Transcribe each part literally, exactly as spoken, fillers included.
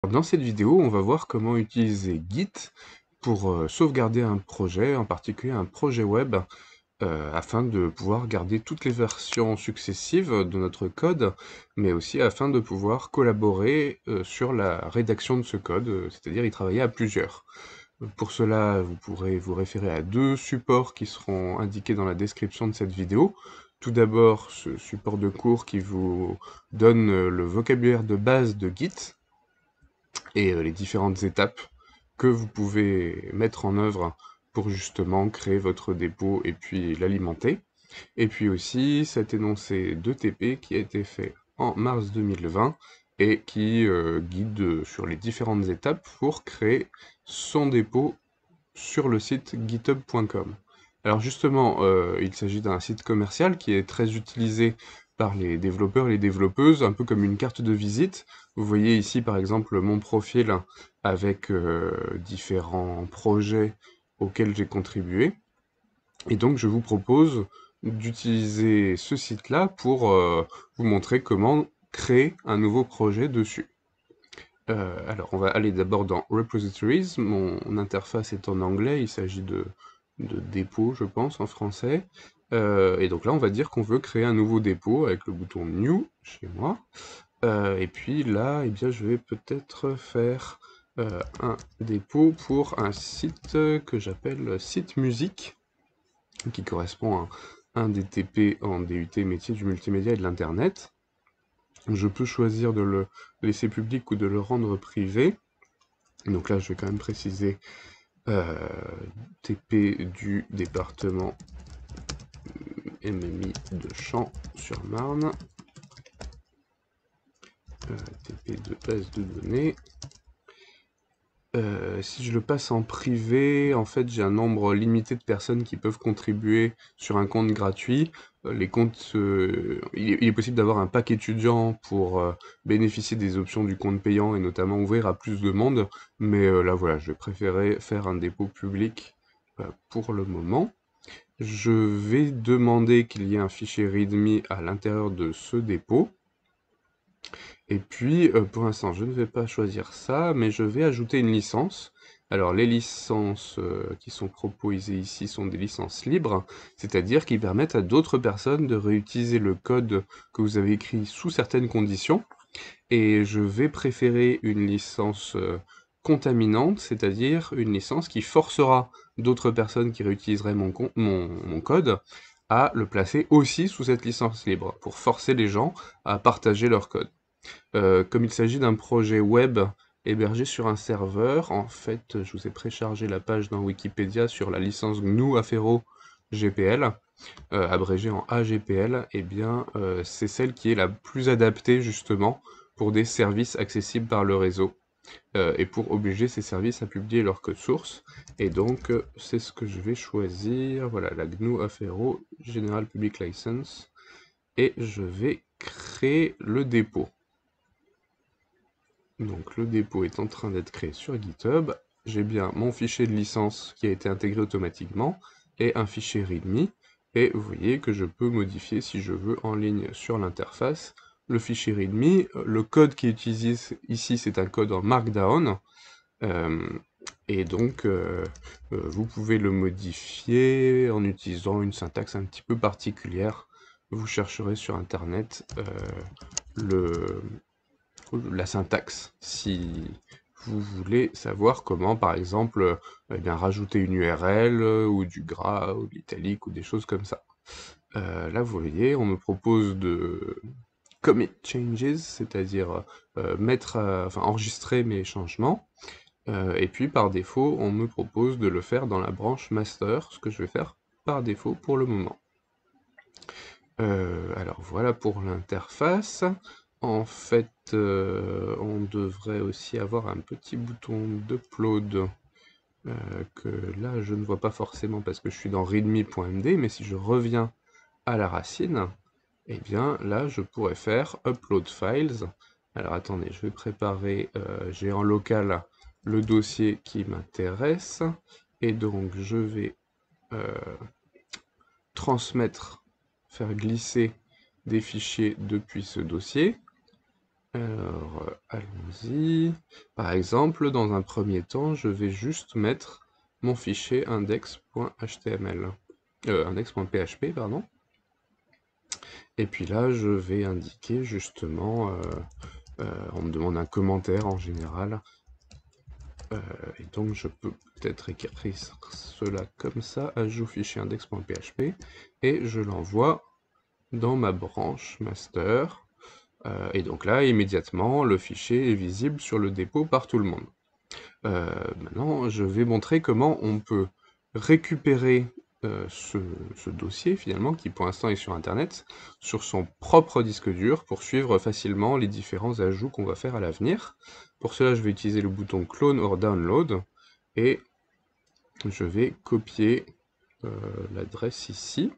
Dans cette vidéo, on va voir comment utiliser Git pour euh, sauvegarder un projet, en particulier un projet web, euh, afin de pouvoir garder toutes les versions successives de notre code, mais aussi afin de pouvoir collaborer euh, sur la rédaction de ce code, euh, c'est-à-dire y travailler à plusieurs. Pour cela, vous pourrez vous référer à deux supports qui seront indiqués dans la description de cette vidéo. Tout d'abord, ce support de cours qui vous donne euh, le vocabulaire de base de Git, et euh, les différentes étapes que vous pouvez mettre en œuvre pour justement créer votre dépôt et puis l'alimenter. Et puis aussi cet énoncé de T P qui a été fait en mars deux mille vingt et qui euh, guide sur les différentes étapes pour créer son dépôt sur le site github point com. Alors justement, euh, il s'agit d'un site commercial qui est très utilisé par les développeurs et les développeuses, un peu comme une carte de visite. Vous voyez ici par exemple mon profil avec euh, différents projets auxquels j'ai contribué. Et donc je vous propose d'utiliser ce site-là pour euh, vous montrer comment créer un nouveau projet dessus. Euh, alors, on va aller d'abord dans Repositories. Mon interface est en anglais, il s'agit de, de dépôt, je pense, en français. Euh, et donc là, on va dire qu'on veut créer un nouveau dépôt avec le bouton New chez moi. Euh, et puis là, eh bien, je vais peut-être faire euh, un dépôt pour un site que j'appelle site musique, qui correspond à un D T P en D U T métier du multimédia et de l'Internet. Je peux choisir de le laisser public ou de le rendre privé. Donc là, je vais quand même préciser euh, T P du département M M I de Champs-sur-Marne, euh, T P de base de données. Euh, si je le passe en privé, en fait, j'ai un nombre limité de personnes qui peuvent contribuer sur un compte gratuit. Euh, les comptes, euh, il, est, il, est, possible d'avoir un pack étudiant pour euh, bénéficier des options du compte payant et notamment ouvrir à plus de monde. Mais euh, là, voilà, je vais préférer faire un dépôt public euh, pour le moment. Je vais demander qu'il y ait un fichier README à l'intérieur de ce dépôt. Et puis, euh, pour l'instant, je ne vais pas choisir ça, mais je vais ajouter une licence. Alors, les licences euh, qui sont proposées ici sont des licences libres, c'est-à-dire qui permettent à d'autres personnes de réutiliser le code que vous avez écrit sous certaines conditions. Et je vais préférer une licence euh, contaminante, c'est-à-dire une licence qui forcera d'autres personnes qui réutiliseraient mon, mon, mon code à le placer aussi sous cette licence libre, pour forcer les gens à partager leur code. Euh, comme il s'agit d'un projet web hébergé sur un serveur, en fait, je vous ai préchargé la page dans Wikipédia sur la licence G N U Affero G P L, euh, abrégée en A G P L, et eh bien, euh, c'est celle qui est la plus adaptée, justement, pour des services accessibles par le réseau, euh, et pour obliger ces services à publier leur code source. Et donc, euh, c'est ce que je vais choisir, voilà, la G N U Affero General Public License, et je vais créer le dépôt. Donc le dépôt est en train d'être créé sur GitHub. J'ai bien mon fichier de licence qui a été intégré automatiquement et un fichier README. Et vous voyez que je peux modifier si je veux en ligne sur l'interface le fichier README. Le code qui est utilisé ici, c'est un code en Markdown. Euh, et donc, euh, euh, vous pouvez le modifier en utilisant une syntaxe un petit peu particulière. Vous chercherez sur Internet euh, le, la syntaxe, si vous voulez savoir comment, par exemple, eh bien, rajouter une U R L, euh, ou du gras, ou de l'italique, ou des choses comme ça. Euh, là, vous voyez, on me propose de commit changes, c'est-à-dire euh, mettre, à, enfin, enregistrer mes changements, euh, et puis par défaut, on me propose de le faire dans la branche master, ce que je vais faire par défaut pour le moment. Euh, alors voilà pour l'interface. En fait, euh, on devrait aussi avoir un petit bouton d'upload euh, que là je ne vois pas forcément parce que je suis dans readme point m d, mais si je reviens à la racine, eh bien là je pourrais faire upload files. Alors attendez, je vais préparer, euh, j'ai en local le dossier qui m'intéresse, et donc je vais euh, transmettre, faire glisser des fichiers depuis ce dossier. Alors, euh, allons-y. Par exemple, dans un premier temps, je vais juste mettre mon fichier index.html. Euh, index.php, pardon. Et puis là, je vais indiquer justement, euh, euh, on me demande un commentaire en général, euh, et donc je peux peut-être écrire cela comme ça, ajout fichier index.php, et je l'envoie dans ma branche master, euh, et donc là, immédiatement, le fichier est visible sur le dépôt par tout le monde. Euh, maintenant, je vais montrer comment on peut récupérer euh, ce, ce dossier, finalement, qui pour l'instant est sur Internet, sur son propre disque dur, pour suivre facilement les différents ajouts qu'on va faire à l'avenir. Pour cela, je vais utiliser le bouton Clone or Download, et je vais copier euh, l'adresse ici.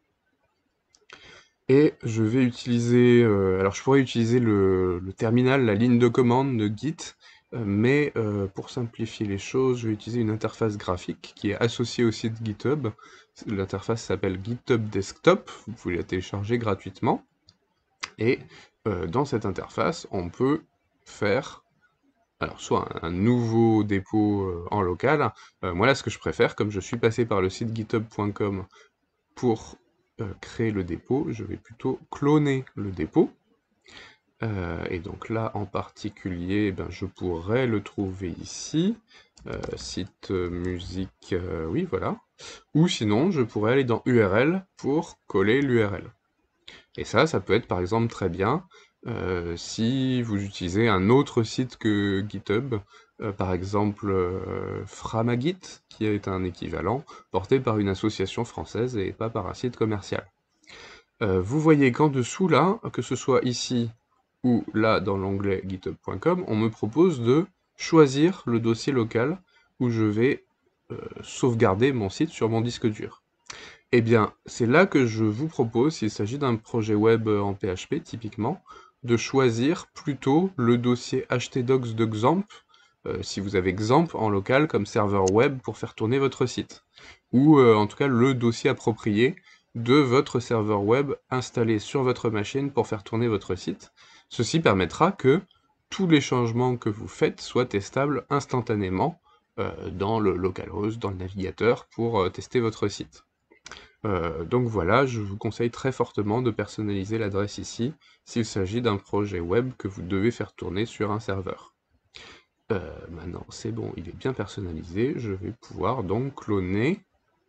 Et je vais utiliser, euh, alors je pourrais utiliser le, le terminal, la ligne de commande de Git, euh, mais euh, pour simplifier les choses, je vais utiliser une interface graphique qui est associée au site GitHub. L'interface s'appelle GitHub Desktop, vous pouvez la télécharger gratuitement. Et euh, dans cette interface, on peut faire alors soit un, un nouveau dépôt euh, en local. Euh, moi là, ce que je préfère, comme je suis passé par le site github point com pour euh, créer le dépôt, je vais plutôt cloner le dépôt. Euh, et donc là, en particulier, ben, je pourrais le trouver ici. Euh, site euh, musique, euh, oui, voilà. Ou sinon, je pourrais aller dans U R L pour coller l'U R L. Et ça, ça peut être par exemple très bien euh, si vous utilisez un autre site que GitHub, euh, par exemple euh, Framagit, qui est un équivalent, porté par une association française et pas par un site commercial. Euh, vous voyez qu'en dessous, là, que ce soit ici ou là dans l'onglet github point com, on me propose de choisir le dossier local où je vais euh, sauvegarder mon site sur mon disque dur. Eh bien, c'est là que je vous propose, s'il s'agit d'un projet web en P H P typiquement, de choisir plutôt le dossier htdocs de Xampp, euh, si vous avez Xampp en local comme serveur web pour faire tourner votre site, ou euh, en tout cas le dossier approprié de votre serveur web installé sur votre machine pour faire tourner votre site. Ceci permettra que tous les changements que vous faites soient testables instantanément euh, dans le localhost, dans le navigateur, pour euh, tester votre site. Euh, donc voilà, je vous conseille très fortement de personnaliser l'adresse ici, s'il s'agit d'un projet web que vous devez faire tourner sur un serveur. Euh, maintenant, c'est bon, il est bien personnalisé, je vais pouvoir donc cloner.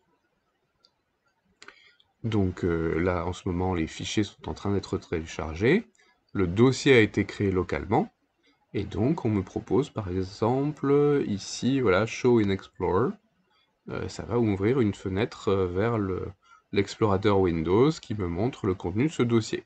Donc euh, là, en ce moment, les fichiers sont en train d'être téléchargés, le dossier a été créé localement, et donc on me propose par exemple, ici, voilà, Show in Explorer, euh, ça va ouvrir une fenêtre euh, vers le, l'explorateur Windows qui me montre le contenu de ce dossier.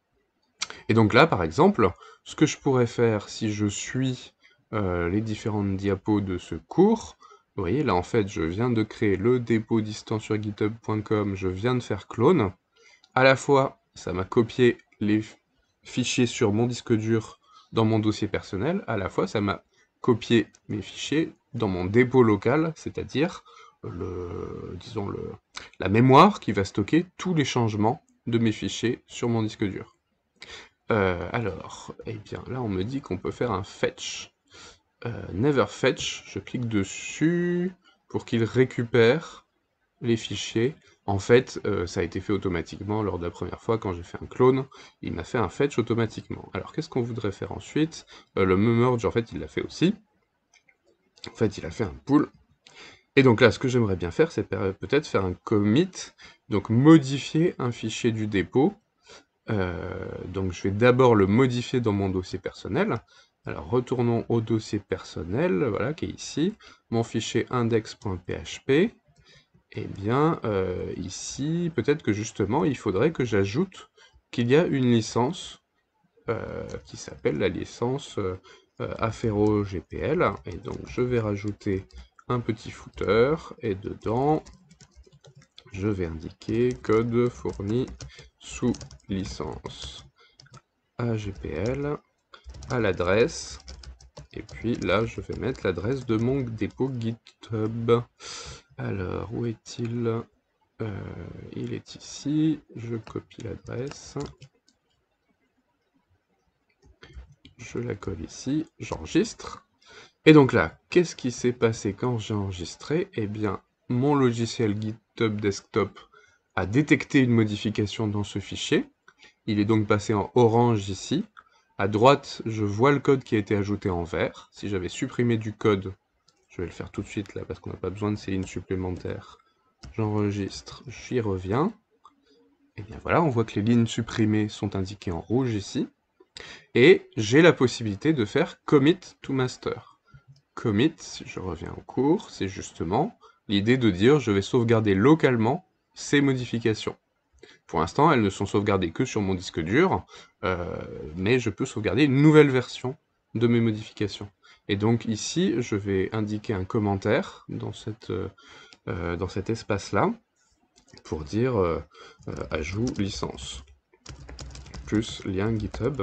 Et donc là, par exemple, ce que je pourrais faire si je suis euh, les différentes diapos de ce cours, vous voyez, là en fait, je viens de créer le dépôt distant sur github point com, je viens de faire clone. À la fois, ça m'a copié les fichiers sur mon disque dur dans mon dossier personnel, à la fois, ça m'a copié mes fichiers dans mon dépôt local, c'est-à-dire le, disons le, la mémoire qui va stocker tous les changements de mes fichiers sur mon disque dur. Euh, alors, eh bien là on me dit qu'on peut faire un fetch. Euh, never fetch, je clique dessus pour qu'il récupère les fichiers. En fait, euh, ça a été fait automatiquement lors de la première fois quand j'ai fait un clone, il m'a fait un fetch automatiquement. Alors qu'est-ce qu'on voudrait faire ensuite? euh, Le merge, en fait, il l'a fait aussi. En fait, il a fait un pull. Et donc là, ce que j'aimerais bien faire, c'est peut-être faire un commit, donc modifier un fichier du dépôt. Euh, donc je vais d'abord le modifier dans mon dossier personnel. Alors retournons au dossier personnel, voilà, qui est ici, mon fichier index.php. Eh bien, euh, ici, peut-être que justement, il faudrait que j'ajoute qu'il y a une licence euh, qui s'appelle la licence euh, euh, Affero G P L. Et donc je vais rajouter un petit footer, et dedans, je vais indiquer code fourni sous licence A G P L à l'adresse, et puis là je vais mettre l'adresse de mon dépôt GitHub. Alors où est-il? euh, Il est ici, je copie l'adresse, je la colle ici, j'enregistre. Et donc là, qu'est-ce qui s'est passé quand j'ai enregistré? Eh bien, mon logiciel GitHub Desktop a détecté une modification dans ce fichier. Il est donc passé en orange ici. À droite, je vois le code qui a été ajouté en vert. Si j'avais supprimé du code, je vais le faire tout de suite là parce qu'on n'a pas besoin de ces lignes supplémentaires. J'enregistre, j'y reviens. Et bien voilà, on voit que les lignes supprimées sont indiquées en rouge ici. Et j'ai la possibilité de faire commit to master. Commit, si je reviens au cours, c'est justement l'idée de dire je vais sauvegarder localement ces modifications. Pour l'instant, elles ne sont sauvegardées que sur mon disque dur, euh, mais je peux sauvegarder une nouvelle version de mes modifications. Et donc ici, je vais indiquer un commentaire dans, cette, euh, dans cet espace-là, pour dire euh, euh, ajout licence, plus lien GitHub.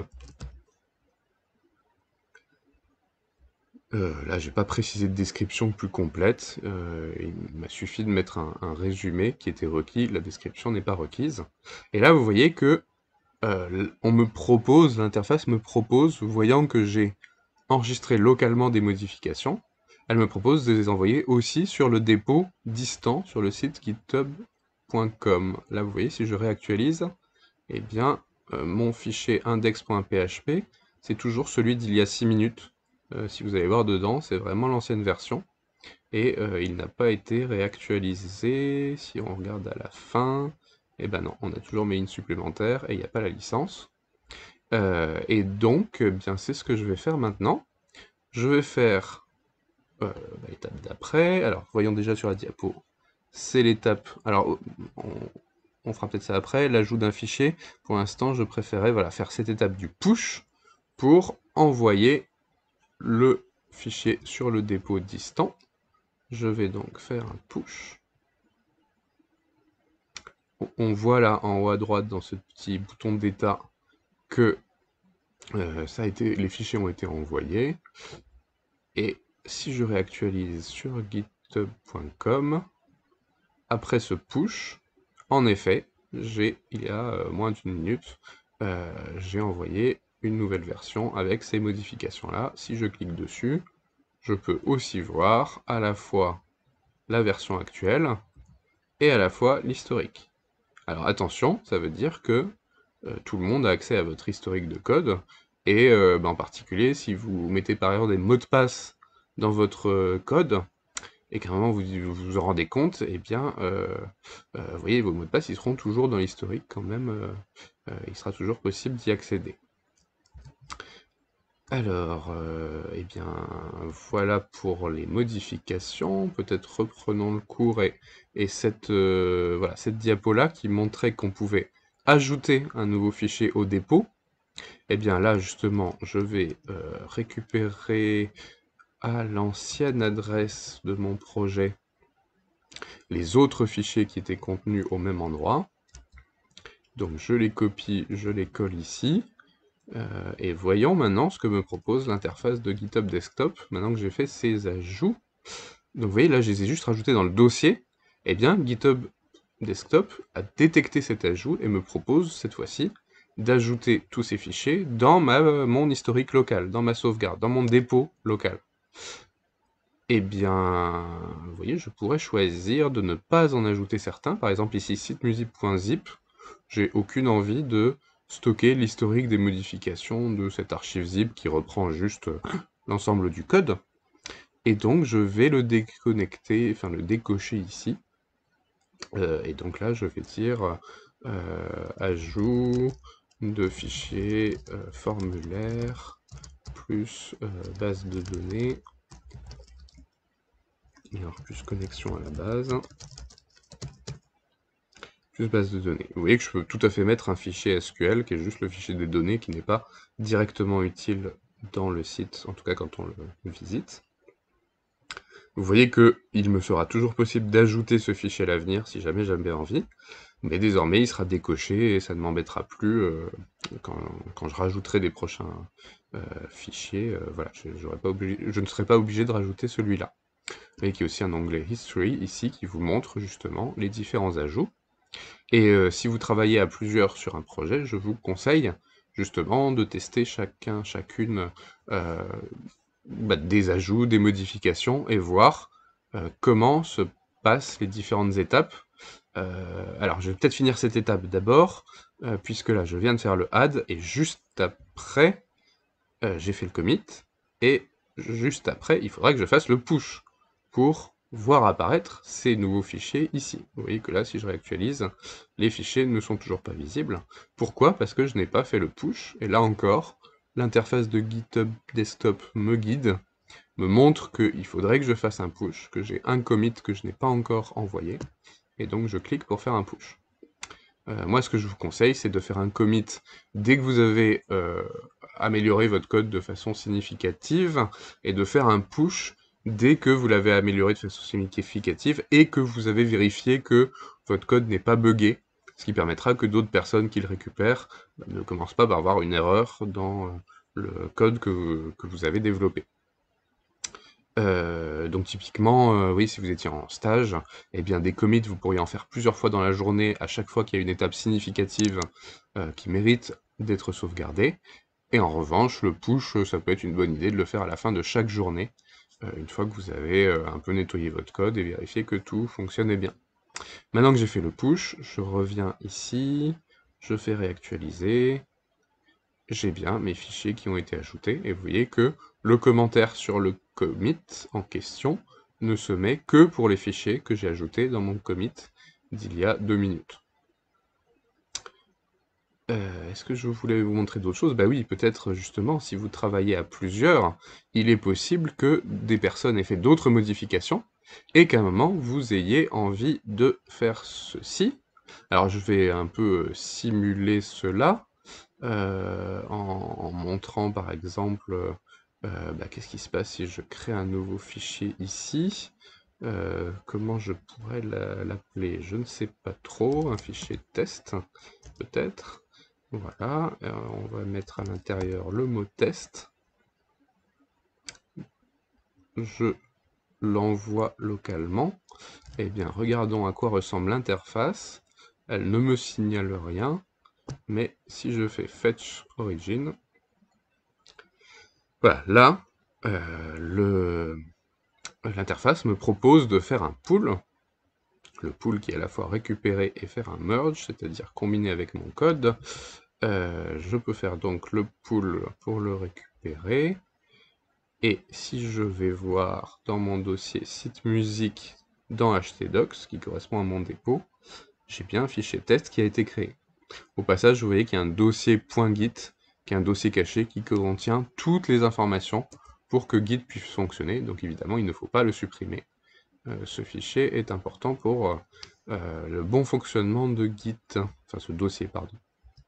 Euh, là, j'ai pas précisé de description plus complète, euh, il m'a suffi de mettre un, un résumé qui était requis, la description n'est pas requise. Et là, vous voyez que euh, on me propose, l'interface me propose, voyant que j'ai enregistré localement des modifications, elle me propose de les envoyer aussi sur le dépôt distant sur le site github point com. Là, vous voyez, si je réactualise, eh bien, euh, mon fichier index.php, c'est toujours celui d'il y a six minutes. Euh, si vous allez voir dedans, c'est vraiment l'ancienne version. Et euh, il n'a pas été réactualisé. Si on regarde à la fin, eh ben non, on a toujours mes lignes supplémentaires et il n'y a pas la licence. Euh, et donc, eh bien, c'est ce que je vais faire maintenant. Je vais faire euh, bah, l'étape d'après. Alors, voyons déjà sur la diapo. C'est l'étape... Alors, on, on fera peut-être ça après. L'ajout d'un fichier. Pour l'instant, je préférais voilà, faire cette étape du push pour envoyer le fichier sur le dépôt distant. Je vais donc faire un push. On voit là en haut à droite dans ce petit bouton d'état que euh, ça a été, les fichiers ont été envoyés. Et si je réactualise sur github point com, après ce push, en effet, j'ai, il y a euh, moins d'une minute, euh, j'ai envoyé une nouvelle version avec ces modifications-là. Si je clique dessus, je peux aussi voir à la fois la version actuelle et à la fois l'historique. Alors attention, ça veut dire que euh, tout le monde a accès à votre historique de code, et euh, bah, en particulier si vous mettez par ailleurs des mots de passe dans votre euh, code, et qu'à un moment vous vous, vous en rendez compte, eh bien, euh, euh, vous voyez, vos mots de passe, ils seront toujours dans l'historique quand même, euh, euh, il sera toujours possible d'y accéder. Alors, euh, eh bien, voilà pour les modifications. Peut-être reprenons le cours et, et cette, euh, voilà, cette diapo-là qui montrait qu'on pouvait ajouter un nouveau fichier au dépôt. Eh bien là, justement, je vais euh, récupérer à l'ancienne adresse de mon projet les autres fichiers qui étaient contenus au même endroit. Donc je les copie, je les colle ici. Euh, et voyons maintenant ce que me propose l'interface de GitHub Desktop, maintenant que j'ai fait ces ajouts. Donc vous voyez, là, je les ai juste rajoutés dans le dossier. Eh bien, GitHub Desktop a détecté cet ajout et me propose, cette fois-ci, d'ajouter tous ces fichiers dans ma, mon historique local, dans ma sauvegarde, dans mon dépôt local. Eh bien, vous voyez, je pourrais choisir de ne pas en ajouter certains. Par exemple, ici, sitemusic.zip, j'ai aucune envie de stocker l'historique des modifications de cette archive zip qui reprend juste l'ensemble du code. Et donc, je vais le déconnecter, enfin le décocher ici. Euh, et donc là, je vais dire euh, ajout de fichier euh, formulaire plus euh, base de données. Et alors, plus connexion à la base. Plus base de données. Vous voyez que je peux tout à fait mettre un fichier S Q L qui est juste le fichier des données qui n'est pas directement utile dans le site, en tout cas quand on le visite. Vous voyez que il me sera toujours possible d'ajouter ce fichier à l'avenir si jamais j'avais envie, mais désormais il sera décoché et ça ne m'embêtera plus euh, quand, quand je rajouterai des prochains euh, fichiers. Euh, voilà, je, pas obligé, je ne serai pas obligé de rajouter celui-là. Vous voyez qu'il y a aussi un onglet History ici qui vous montre justement les différents ajouts. Et euh, si vous travaillez à plusieurs sur un projet, je vous conseille justement de tester chacun, chacune euh, bah, des ajouts, des modifications, et voir euh, comment se passent les différentes étapes. Euh, alors, je vais peut-être finir cette étape d'abord, euh, puisque là, je viens de faire le add, et juste après, euh, j'ai fait le commit, et juste après, il faudrait que je fasse le push, pour voir apparaître ces nouveaux fichiers ici. Vous voyez que là, si je réactualise, les fichiers ne sont toujours pas visibles. Pourquoi? Parce que je n'ai pas fait le push, et là encore, l'interface de GitHub Desktop me guide, me montre qu'il faudrait que je fasse un push, que j'ai un commit que je n'ai pas encore envoyé, et donc je clique pour faire un push. Euh, moi, ce que je vous conseille, c'est de faire un commit dès que vous avez euh, amélioré votre code de façon significative, et de faire un push dès que vous l'avez amélioré de façon significative, et que vous avez vérifié que votre code n'est pas buggé, ce qui permettra que d'autres personnes qui le récupèrent bah, ne commencent pas par avoir une erreur dans euh, le code que, que vous avez développé. Euh, donc typiquement, euh, oui, si vous étiez en stage, eh bien des commits, vous pourriez en faire plusieurs fois dans la journée, à chaque fois qu'il y a une étape significative euh, qui mérite d'être sauvegardée. Et en revanche, le push, ça peut être une bonne idée de le faire à la fin de chaque journée, euh, une fois que vous avez euh, un peu nettoyé votre code et vérifié que tout fonctionnait bien. Maintenant que j'ai fait le push, je reviens ici, je fais réactualiser, j'ai bien mes fichiers qui ont été ajoutés, et vous voyez que le commentaire sur le commit en question ne se met que pour les fichiers que j'ai ajoutés dans mon commit d'il y a deux minutes. Euh, Est-ce que je voulais vous montrer d'autres choses? Bah oui, peut-être justement, si vous travaillez à plusieurs, il est possible que des personnes aient fait d'autres modifications, et qu'à un moment, vous ayez envie de faire ceci. Alors je vais un peu simuler cela, euh, en, en montrant par exemple, euh, bah, qu'est-ce qui se passe si je crée un nouveau fichier ici. Euh, comment je pourrais l'appeler? Je ne sais pas trop, un fichier test, peut-être. Voilà, euh, on va mettre à l'intérieur le mot test. Je l'envoie localement. Eh bien, regardons à quoi ressemble l'interface. Elle ne me signale rien, mais si je fais fetch origin, voilà, là, euh, l'interface me propose de faire un pull, le pull qui est à la fois récupérer et faire un merge, c'est-à-dire combiner avec mon code. Euh, je peux faire donc le pull pour le récupérer, et si je vais voir dans mon dossier site musique dans htdocs, qui correspond à mon dépôt, j'ai bien un fichier test qui a été créé. Au passage, vous voyez qu'il y a un dossier .git, qui est un dossier caché qui contient toutes les informations pour que Git puisse fonctionner, donc évidemment il ne faut pas le supprimer. Euh, ce fichier est important pour euh, le bon fonctionnement de Git, enfin ce dossier, pardon.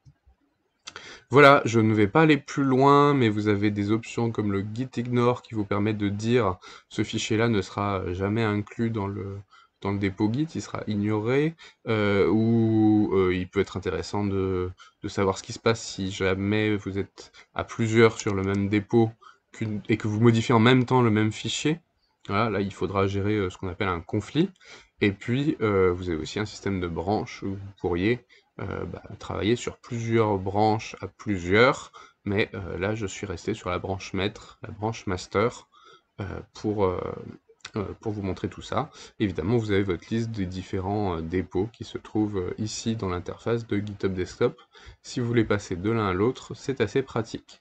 Voilà, je ne vais pas aller plus loin, mais vous avez des options comme le git ignore qui vous permet de dire ce fichier-là ne sera jamais inclus dans le, dans le dépôt Git, il sera ignoré, euh, ou euh, il peut être intéressant de, de savoir ce qui se passe si jamais vous êtes à plusieurs sur le même dépôt et que vous modifiez en même temps le même fichier. Voilà, là il faudra gérer euh, ce qu'on appelle un conflit. Et puis euh, vous avez aussi un système de branches où vous pourriez euh, bah, travailler sur plusieurs branches à plusieurs, mais euh, là je suis resté sur la branche maître, la branche master, euh, pour, euh, euh, pour vous montrer tout ça. Évidemment vous avez votre liste des différents euh, dépôts qui se trouvent euh, ici dans l'interface de GitHub Desktop. Si vous voulez passer de l'un à l'autre, c'est assez pratique.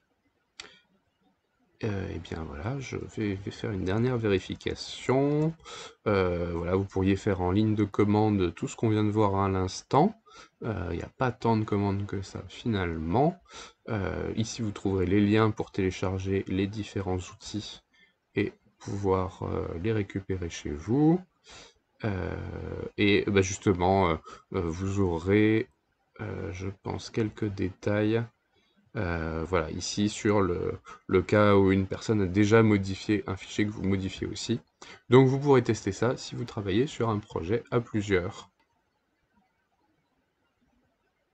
Euh, et bien voilà, je vais, vais faire une dernière vérification. Euh, voilà, vous pourriez faire en ligne de commande tout ce qu'on vient de voir à l'instant. Il euh, n'y a pas tant de commandes que ça finalement. Euh, ici vous trouverez les liens pour télécharger les différents outils et pouvoir euh, les récupérer chez vous. Euh, et bah, justement, euh, vous aurez, euh, je pense, quelques détails. Euh, voilà, ici sur le, le cas où une personne a déjà modifié un fichier que vous modifiez aussi. Donc vous pourrez tester ça si vous travaillez sur un projet à plusieurs.